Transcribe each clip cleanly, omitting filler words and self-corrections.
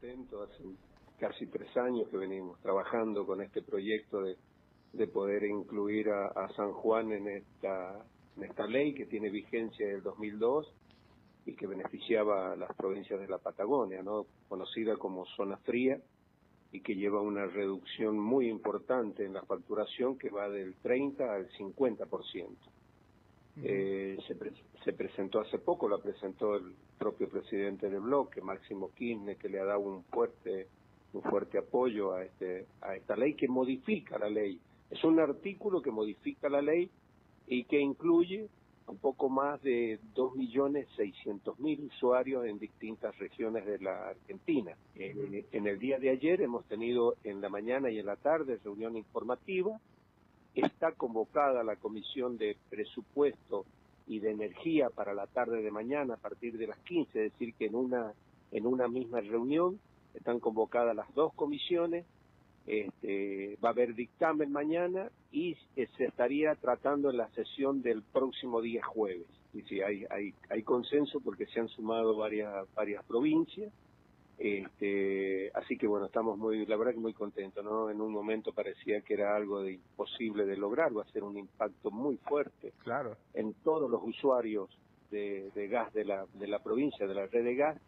contento. Hace casi 3 años que venimos trabajando con este proyecto de poder incluir a San Juan en esta ley que tiene vigencia del 2002 y que beneficiaba a las provincias de la Patagonia, ¿no? Conocida como zona fría, y que lleva una reducción muy importante en la facturación que va del 30 al 50%. Se presentó hace poco, la presentó el propio presidente del bloque, Máximo Kirchner, que le ha dado un fuerte apoyo a esta ley que modifica la ley. Es un artículo que modifica la ley y que incluye un poco más de 2.600.000 usuarios en distintas regiones de la Argentina. En el día de ayer hemos tenido en la mañana y en la tarde reunión informativa. Está convocada la Comisión de Presupuesto y de Energía para la tarde de mañana a partir de las 15, es decir, que en una misma reunión están convocadas las dos comisiones. Va a haber dictamen mañana y se estaría tratando en la sesión del próximo día jueves. Y sí, hay consenso porque se han sumado varias provincias. Así que bueno, estamos la verdad que muy contentos, ¿no? En un momento parecía que era algo de imposible de lograr, va a ser un impacto muy fuerte, claro, en todos los usuarios de gas de la provincia, de la red de gas.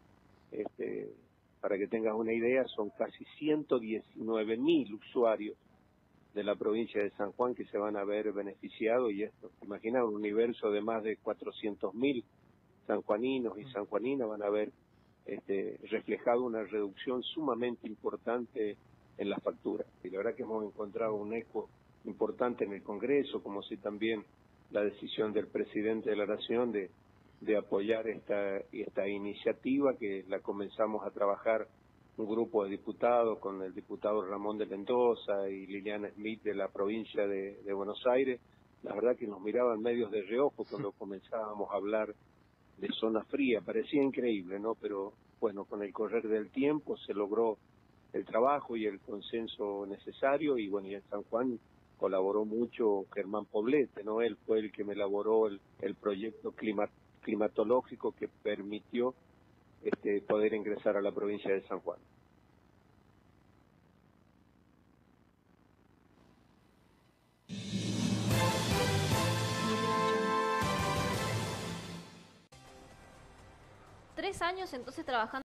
Para que tengas una idea, son casi 119.000 usuarios de la provincia de San Juan que se van a ver beneficiados, y esto, imagina, un universo de más de 400.000 sanjuaninos y sanjuaninas van a ver reflejado una reducción sumamente importante en las facturas. Y la verdad que hemos encontrado un eco importante en el Congreso, como si también la decisión del presidente de la Nación de apoyar esta iniciativa, que la comenzamos a trabajar un grupo de diputados con el diputado Ramón de Mendoza y Liliana Smith de la provincia de Buenos Aires. La verdad que nos miraban medios de reojo cuando comenzábamos a hablar de zona fría, parecía increíble, ¿no? Pero bueno, con el correr del tiempo se logró el trabajo y el consenso necesario, y bueno, y en San Juan colaboró mucho Germán Poblete, ¿no? Él fue el que me elaboró el proyecto climatológico que permitió poder ingresar a la provincia de San Juan. ¿3 años entonces trabajando